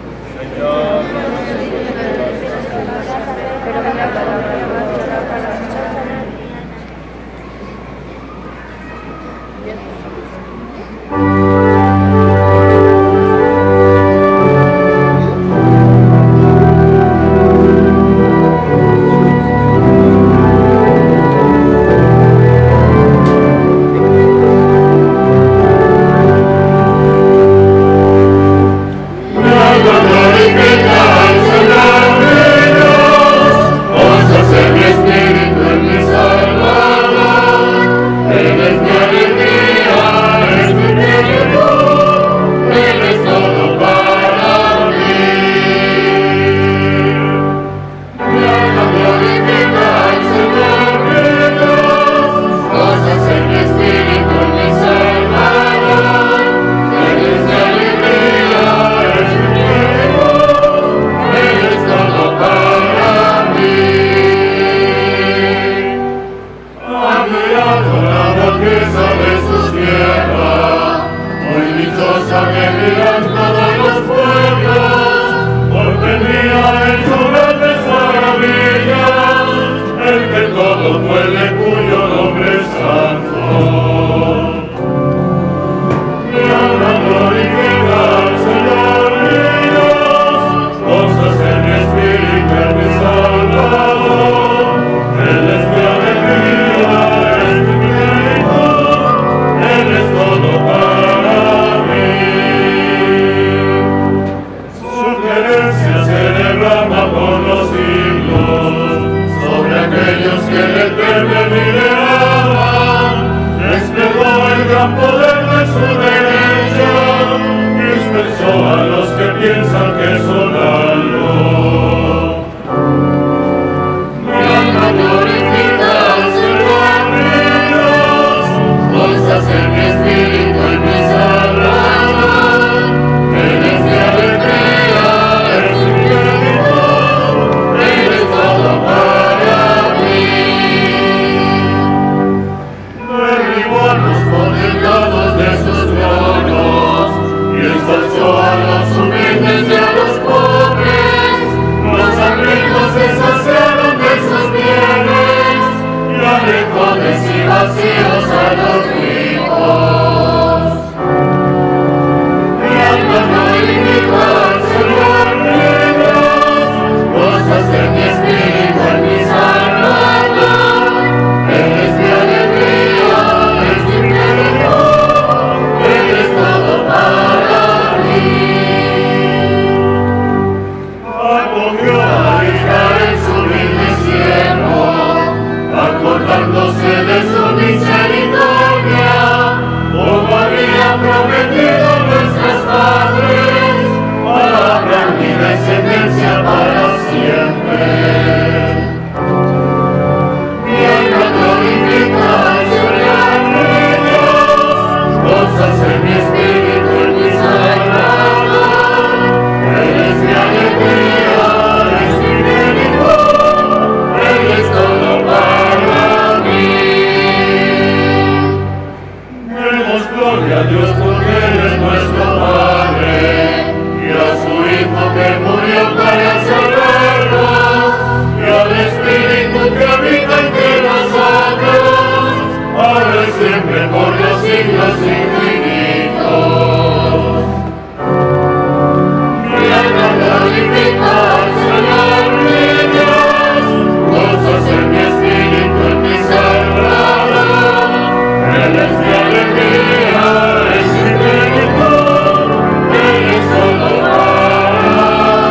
Alegría, es mi plenitud, eres todo para mí.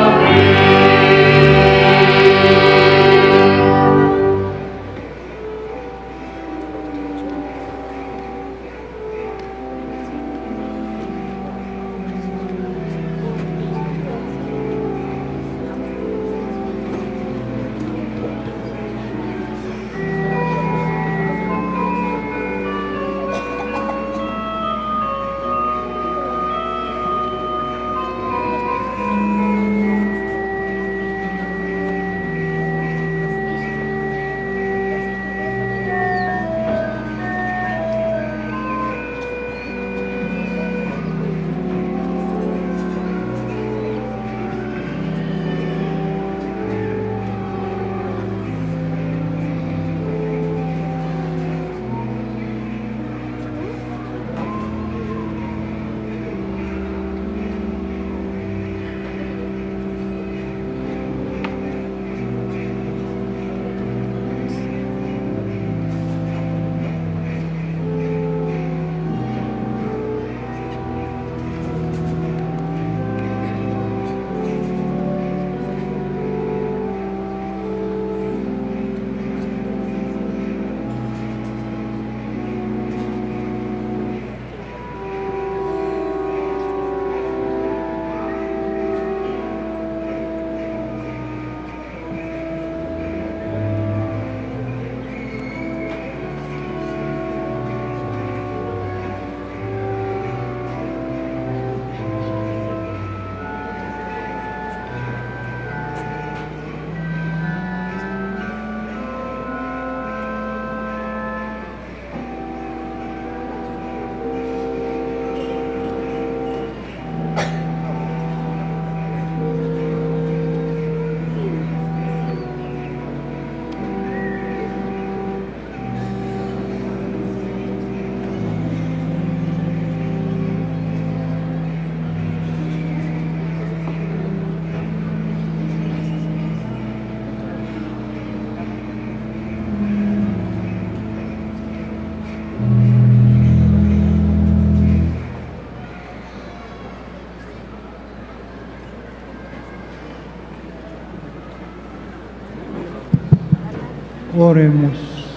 Oremos.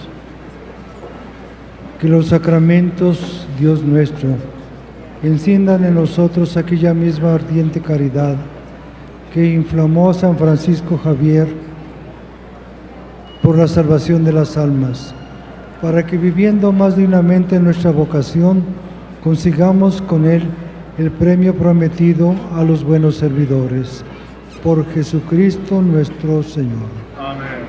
Que los sacramentos, Dios nuestro, enciendan en nosotros aquella misma ardiente caridad que inflamó a San Francisco Javier por la salvación de las almas, para que viviendo más dignamente nuestra vocación, consigamos con él el premio prometido a los buenos servidores. Por Jesucristo nuestro Señor. Amén.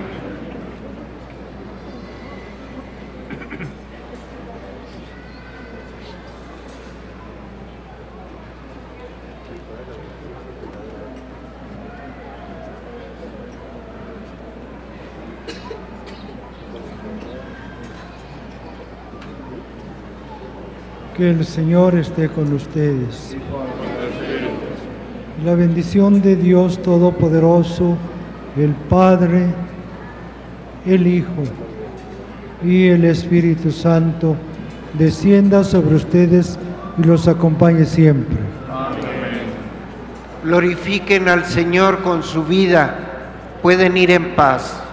Que el Señor esté con ustedes. La bendición de Dios Todopoderoso, el Padre, el Hijo y el Espíritu Santo, descienda sobre ustedes y los acompañe siempre. Amén. Glorifiquen al Señor con su vida. Pueden ir en paz.